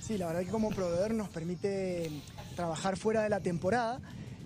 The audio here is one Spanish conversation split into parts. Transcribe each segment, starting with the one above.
Sí, la verdad que como proveedor nos permite trabajar fuera de la temporada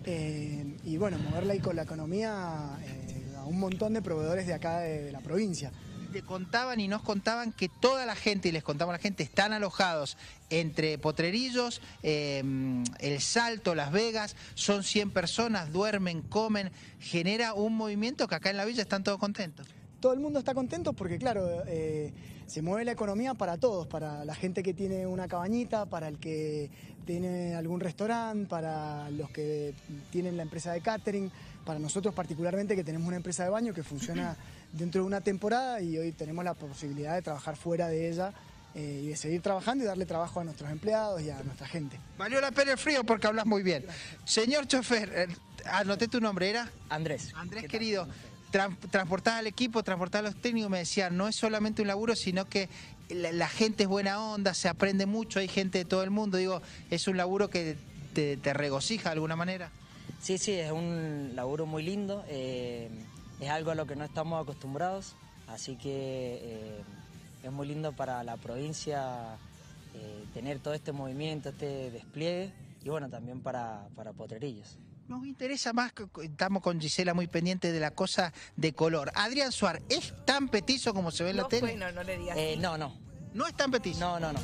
y bueno, moverla ahí con la economía a un montón de proveedores de acá de la provincia. Te contaban y nos contaban que toda la gente, y les contamos a la gente, están alojados entre Potrerillos, El Salto, Las Vegas, son 100 personas, duermen, comen, genera un movimiento que acá en la villa están todos contentos. Todo el mundo está contento porque, claro, se mueve la economía para todos, para la gente que tiene una cabañita, para el que tiene algún restaurante, para los que tienen la empresa de catering, para nosotros particularmente que tenemos una empresa de baño que funciona dentro de una temporada y hoy tenemos la posibilidad de trabajar fuera de ella y de seguir trabajando y darle trabajo a nuestros empleados y a nuestra gente. Valió la pena el frío porque hablas muy bien. Señor chofer, anoté tu nombre, ¿era? Andrés. Andrés, querido. Transportás al equipo, transportás a los técnicos, me decían, no es solamente un laburo, sino que la gente es buena onda, se aprende mucho, hay gente de todo el mundo, digo, es un laburo que te regocija de alguna manera. Sí, es un laburo muy lindo, es algo a lo que no estamos acostumbrados, así que es muy lindo para la provincia tener todo este movimiento, este despliegue, y bueno, también para Potrerillos. Nos interesa más, estamos con Gisela muy pendiente de la cosa de color. Adrián Suar, ¿es tan petizo como se ve en la tele? Bueno, no le digas. No. ¿No es tan petizo? No.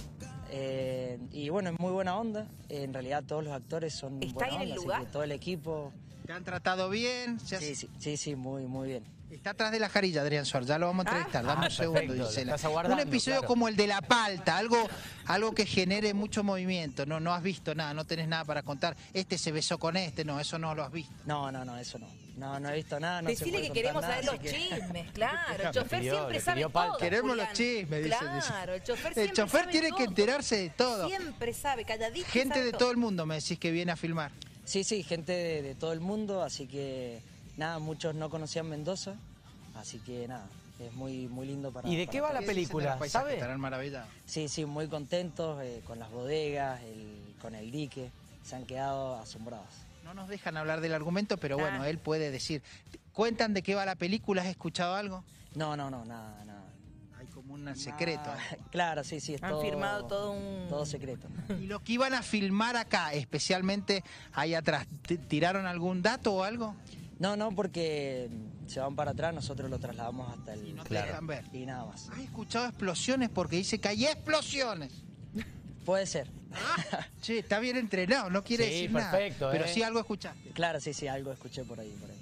Y bueno, es muy buena onda. En realidad todos los actores son ¿Está buena ahí en el onda, lugar? así que todo el equipo... ¿Te han tratado bien? Sí, muy bien. Está atrás de la jarilla, Adrián Suar, ya lo vamos a entrevistar. Dame un segundo, perfecto, Gisela. lo estás aguardando, Un episodio claro. como el de La Palta, algo que genere mucho movimiento. No has visto nada, no tenés nada para contar. Este se besó con este, no, eso no lo has visto. No, eso no. No he visto nada, no se Decile puede que contar queremos nada, saber los así que- chismes, claro. El Le chofer pidió- siempre le sabe pidió todo. palco. Queremos los Julián. chismes, dice. Claro, el chofer El siempre chofer sabe tiene que todo. enterarse de todo. Siempre sabe, calladito. Gente sabe de todo el mundo me decís que viene a filmar. Sí, gente de todo el mundo, así que nada, muchos no conocían Mendoza, así que nada, es muy lindo para... ¿Y de qué va la ¿Qué dicen de película? los paisajes? ¿Sabe? Estarán maravillados. Sí, muy contentos con las bodegas, con el dique, se han quedado asombrados. No nos dejan hablar del argumento, pero bueno, él puede decir. ¿Cuentan de qué va la película? ¿Has escuchado algo? No, nada. Hay como un secreto. Claro, sí, es Han todo... firmado todo un... Todo secreto. Y lo que iban a filmar acá, especialmente ahí atrás, ¿tiraron algún dato o algo? No, porque se van para atrás, nosotros lo trasladamos hasta el... Y no te dejan ver. Y nada más. ¿Has escuchado explosiones? Porque dice que hay explosiones. Puede ser. Che, está bien entrenado, no quiere Sí, decir nada. perfecto, Pero sí algo escuchaste. Claro, sí, algo escuché por ahí.